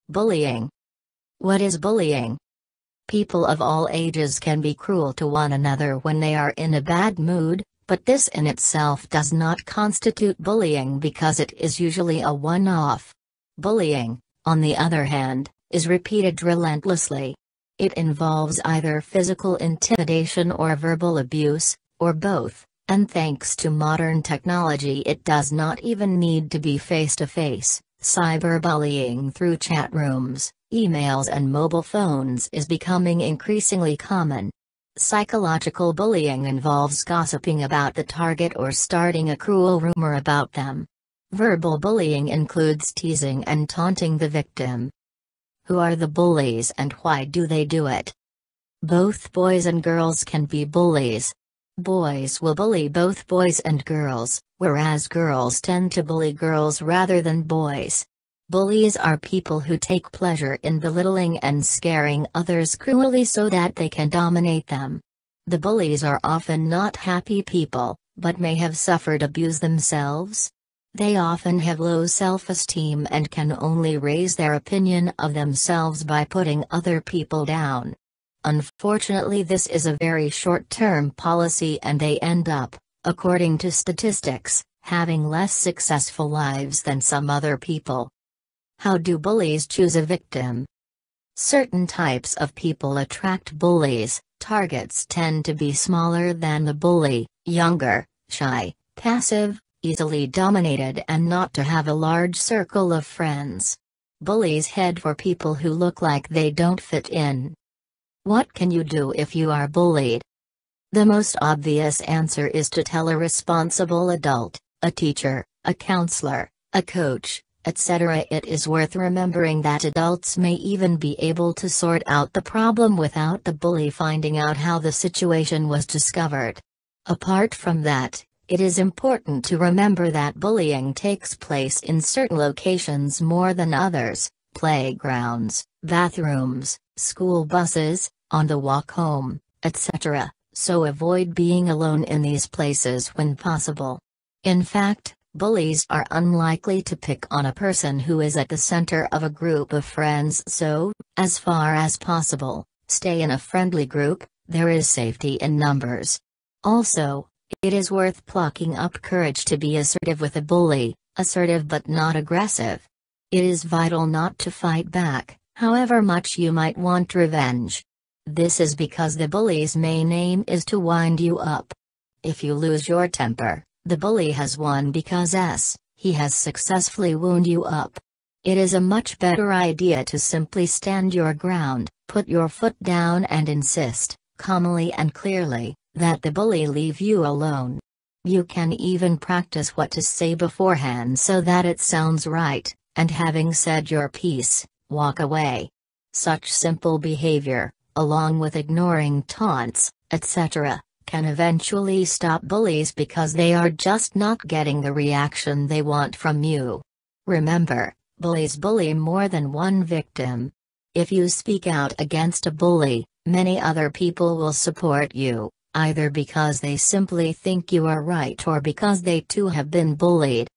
Bullying. What is bullying? People of all ages can be cruel to one another when they are in a bad mood, but this in itself does not constitute bullying because it is usually a one-off. Bullying, on the other hand, is repeated relentlessly. It involves either physical intimidation or verbal abuse, or both, and thanks to modern technology it does not even need to be face-to-face. Cyberbullying through chat rooms, emails and mobile phones is becoming increasingly common. Psychological bullying involves gossiping about the target or starting a cruel rumor about them. Verbal bullying includes teasing and taunting the victim. Who are the bullies and why do they do it? Both boys and girls can be bullies. Boys will bully both boys and girls, whereas girls tend to bully girls rather than boys. Bullies are people who take pleasure in belittling and scaring others cruelly so that they can dominate them. The bullies are often not happy people, but may have suffered abuse themselves. They often have low self-esteem and can only raise their opinion of themselves by putting other people down. Unfortunately, this is a very short-term policy and they end up, according to statistics, having less successful lives than some other people. How do bullies choose a victim? Certain types of people attract bullies. Targets tend to be smaller than the bully, younger, shy, passive, easily dominated and not to have a large circle of friends. Bullies head for people who look like they don't fit in. What can you do if you are bullied? The most obvious answer is to tell a responsible adult, a teacher, a counselor, a coach, etc. It is worth remembering that adults may even be able to sort out the problem without the bully finding out how the situation was discovered. Apart from that, it is important to remember that bullying takes place in certain locations more than others: playgrounds, bathrooms, school buses, on the walk home, etc., so avoid being alone in these places when possible. In fact, bullies are unlikely to pick on a person who is at the center of a group of friends, so, as far as possible, stay in a friendly group. There is safety in numbers. Also, it is worth plucking up courage to be assertive with a bully, assertive but not aggressive. It is vital not to fight back, however much you might want revenge. This is because the bully's main aim is to wind you up. If you lose your temper, the bully has won because he has successfully wound you up. It is a much better idea to simply stand your ground, put your foot down and insist, calmly and clearly, that the bully leave you alone. You can even practice what to say beforehand so that it sounds right, and having said your piece, walk away. Such simple behavior, along with ignoring taunts, etc., can eventually stop bullies because they are just not getting the reaction they want from you. Remember, bullies bully more than one victim. If you speak out against a bully, many other people will support you, either because they simply think you are right or because they too have been bullied.